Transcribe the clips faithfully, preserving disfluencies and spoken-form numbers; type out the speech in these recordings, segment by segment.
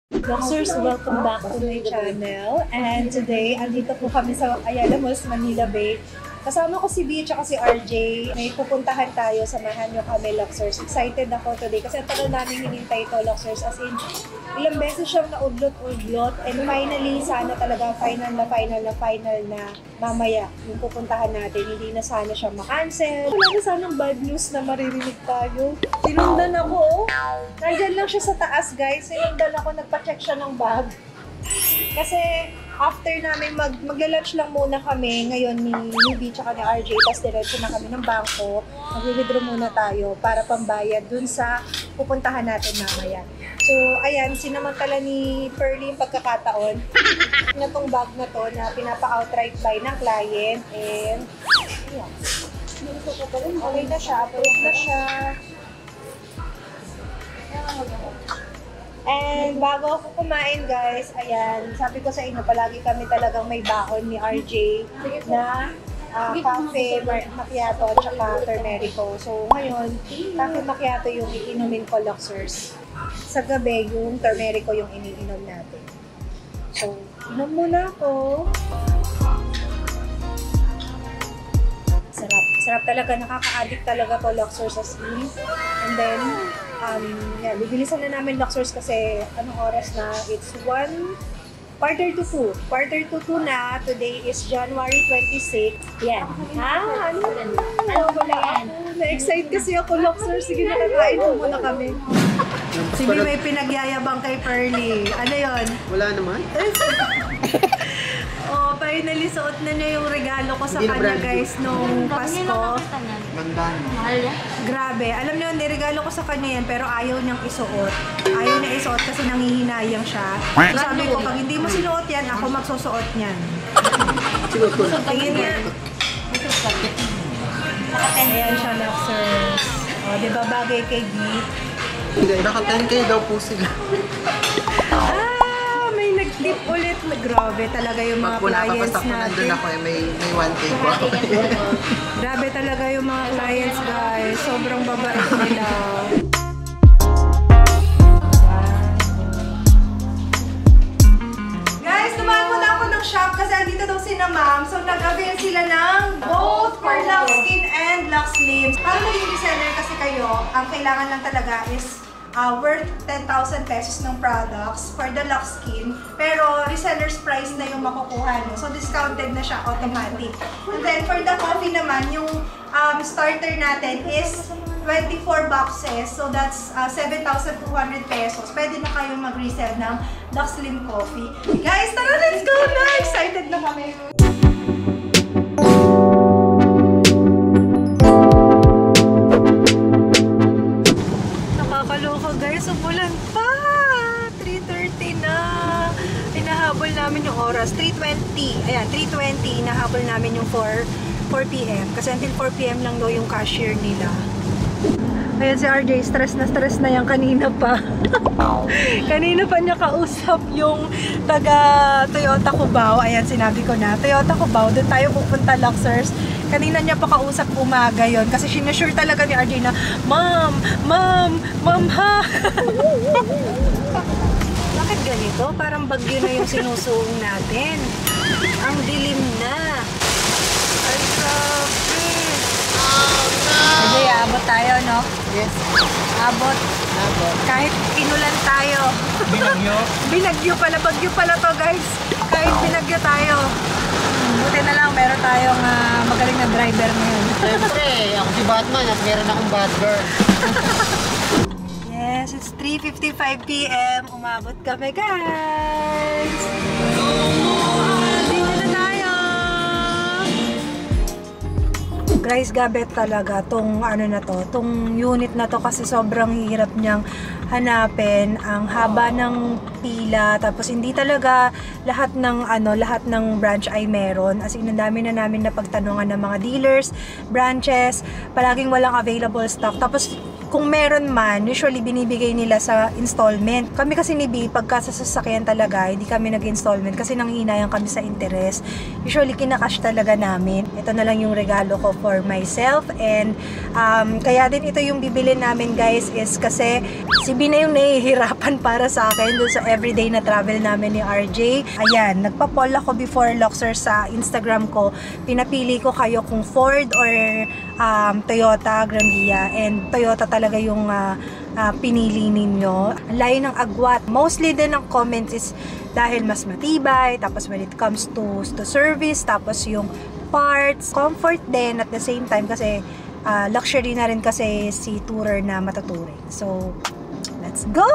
Vlogsers, welcome back to my channel. And today, andito po kami sa Ayala Malls, Manila Bay. Kasama ko si B at si R J. May pupuntahan tayo, samahan nyo kami, Vlogsers. Excited ako today kasi ang tagal namin hinintay ito, Vlogsers. As in, ilang beses siyang naudlot-udlot. And finally, sana talaga final na final na final na mamaya yung pupuntahan natin. Hindi na sana siya makancel. Wala na sanang bad news na maririnig tayo. Sinundan ako. Nandyan lang siya sa taas, guys. Sinundan ako, nagpa-check siya ng bag. Kasi after namin mag magla-lunch lang muna kami ngayon ni B tsaka ni R J, tapos diretso na kami ng bangko. Mag-withdraw muna tayo para pambayad dun sa pupuntahan natin mamaya. So, ayan, sinamantala ni Pearly yung pagkakataon na tong bag na to na pinapa-outright buy ng client. And, ayan. Okay na siya, approved na siya. And bago ako kumain, guys, ayan, sabi ko sa inyo, palagi kami talagang may baon ni R J na uh, cafe, macchiato, at saka turmerico. So ngayon, cafe macchiato yung iinumin ko, Vlogsers. Sa gabi, yung turmerico yung iniinom natin. So, inom muna ako. Sarap. Sarap talaga. Nakaka-addict talaga to, Vlogsers, sa sleep. And then, um, yeah, bibilisan na namin, Vlogsers, kasi anong oras na? It's one, quarter to two. Quarter to two na. Today is January twenty-sixth. Yan. Ha? Ano? Ano? Wala yan. Na-excite kasi ako, Vlogsers. Sige, nakakain po muna kami. Sige, may pinagyayabang kay Pearly. Ano yon? Wala naman. Oh, finally, suot na niya yung regalo ko sa kanya, guys, nung Pasko. Grabe. Alam niyo, niregalo ko sa kanya yan, pero ayaw niyang isuot. Ayaw niya isuot kasi nangihinayang siya. So, sabi ko, pag hindi mo sinuot yan, ako magsusuot niyan. Tingin niya. Ayan siya, Vlogsers. O, di ba bagay kay B? Naka ten K daw po sila. Ah, may nag-tip ulit. Grabe talaga yung mga clients natin. Ako, eh, may, may one K po ako. Grabe talaga yung mga clients, guys. Sobrang babait nila. Guys, tumahan muna ako ng shop kasi andito daw si na ma'am. So, nag-avail sila ng both for Lux Skin and Lux Lips. Para maging reseller kasi kayo, ang kailangan lang talaga is Uh, worth ten thousand pesos ng products for the Lux Skin, pero reseller's price na yung makukuha nyo. So, discounted na siya automatic. And then, for the coffee naman, yung um, starter natin is twenty-four boxes. So, that's uh, seven thousand two hundred pesos. Pwede na kayong mag-resell ng Lux Slim Coffee. Guys, tara, let's go na! Excited na kami! Guys, umulan pa! three thirty na! Hinahabol namin yung oras. three twenty. Ayan, three twenty. Hinahabol namin yung four P M Kasi until four P M lang daw yung cashier nila. Ayan si R J, stress na stress na yan kanina pa. Kanina pa niya kausap yung taga Toyota Cubao. Ayan, sinabi ko na. Toyota Cubao, doon tayo pupunta, Vlogsers. Kanina niya pa kausap umaga yon kasi sinasure talaga ni R J na, Ma'am! Ma'am! Ma'am ha! Bakit ganito? Parang bagyo na yung sinusuong natin. Ang dilim na. Ay, grabe. Oh, no! R J, abot tayo, no? Yes. Abot. Abot. Kahit inulan tayo. Binagyo? Binagyo pala. Bagyo pala to, guys. Kahit binagyo tayo. Buti na lang, meron tayong uh, magaling na driver ngayon. Siyempre, ako si Batman at meron akong Batgirl. Yes, it's three fifty-five P M Umabot kami, guys! Dito na tayo! Guys, gabet talaga tong ano na to, tong unit na to kasi sobrang hirap niyang hanapin, ang haba ng pila, tapos hindi talaga lahat ng ano, lahat ng branch ay meron. As in, ang dami na namin na pagtanungan ng mga dealers, branches, palaging walang available stock. Tapos kung meron man, usually binibigay nila sa installment. Kami kasi ni B, pagka sa sasakyan talaga, hindi kami nag-installment kasi nanghihinayang kami sa interest. Usually kinakash talaga namin. Ito na lang yung regalo ko for myself, and um, kaya din ito yung bibili namin guys, is kasi si B na yung nahihirapan para sa akin dun sa everyday na travel namin ni R J. Ayan, nagpa-poll ako before Luxor sa Instagram ko. Pinapili ko kayo kung Ford or um, Toyota Grandia, and Toyota talaga yung uh, uh, pinili ninyo. Ang layo ng agwat. Mostly din ang comments is dahil mas matibay, tapos when it comes to, to service, tapos yung parts, comfort din at the same time kasi uh, luxury na rin kasi si tourer na matuturing. So, let's go!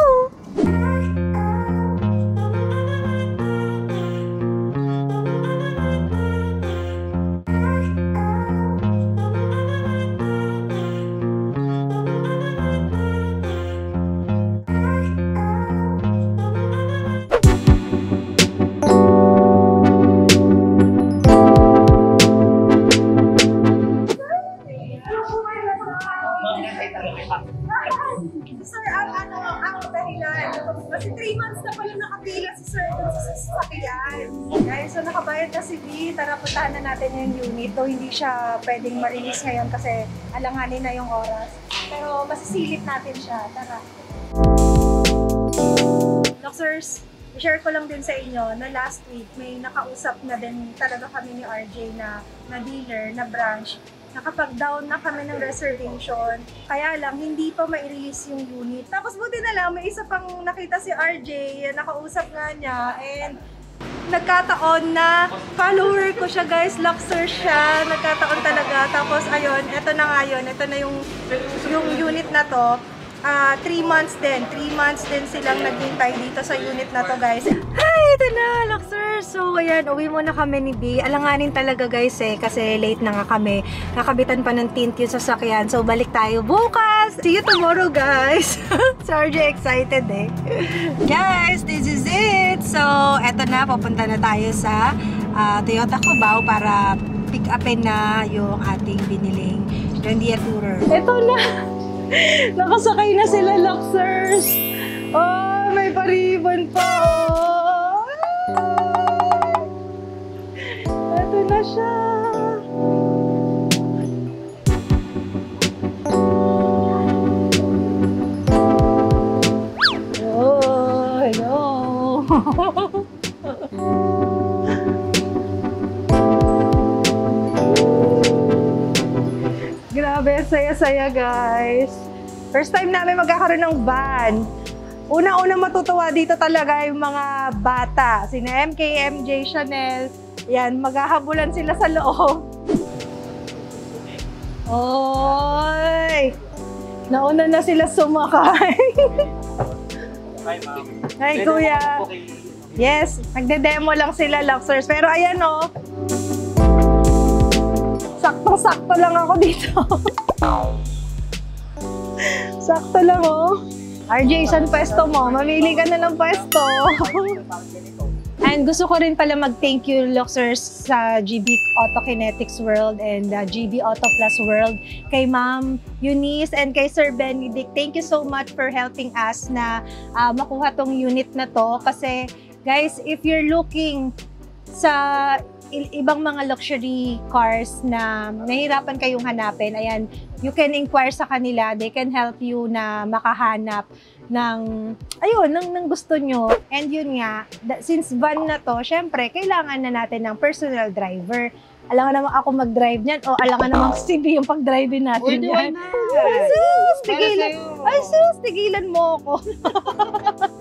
Sir, ang ano, ang dahilan. Kasi three months na pala nakapila si Sir dun sa sasakyan. Guys, so nakabayad na si B. Tara, puntahan na natin yung unit. Though hindi siya pwedeng ma-release ngayon kasi alanganin na yung oras. Pero masisilip natin siya. Tara. Luxors, i-share ko lang din sa inyo na last week may nakausap na din talaga kami ni R J na, na dealer, na branch. Nakapag-down na kami ng reservation. Kaya lang, hindi pa ma-release yung unit. Tapos buti na lang, may isa pang nakita si R J, nakausap nga niya, and nagkataon na follower ko siya guys, Luxor siya, nagkataon talaga. Tapos ayun, eto na nga yun, eto na yung, yung unit na to. Uh, three months din. three months din silang naghintay dito sa unit na to guys. Hi! Ito na, Luxor! So, ayan, uwi muna kami ni B. Alanganin talaga guys eh, kasi late na nga kami. Nakabitan pa ng tint yung sasakyan. So, balik tayo bukas! See you tomorrow guys! So, R J excited eh. Guys, this is it! So, eto na, papunta na tayo sa uh, Toyota Cubao para pick upin na yung ating biniling Grandia Tourer. Eto na! Nakasakay na sila, Luxors. Oh, may paribon pa, oh. Ito na siya. Oh, hello. Grabe, saya-saya guys. First time namin magkakaroon ng van. Una-una matutuwa dito talaga yung mga bata. Sina M K, M J, Chanel. Yan, maghahabulan sila sa loob. Oy! Nauna na sila sumakay. Hi, ma'am. Hi, kuya. Yes, nagde-demo lang sila, Luxors. Pero ayan o. Oh, saktong-sakto lang ako dito. Sakto lang oh. R J, saan pwesto mo? Mamili ka na ng pwesto. And gusto ko rin pala mag-thank you, Luxors, sa G B Autokinetics World and uh, G B Auto Plus World, kay Ma'am Eunice and kay Sir Benedict. Thank you so much for helping us na uh, makuha tong unit na to. Kasi guys, if you're looking sa ibang mga luxury cars na nahihirapan kayong hanapin, ayan, you can inquire sa kanila. They can help you na makahanap ng, ayun, ng, ng gusto nyo. And yun nga, since van na to, syempre, kailangan na natin ng personal driver. Alam nga naman ako mag-drive niyan, o alam nga naman si B yung pag-drivein natin yan. Ay, sus, tigilan. Ay, sus, tigilan mo ako.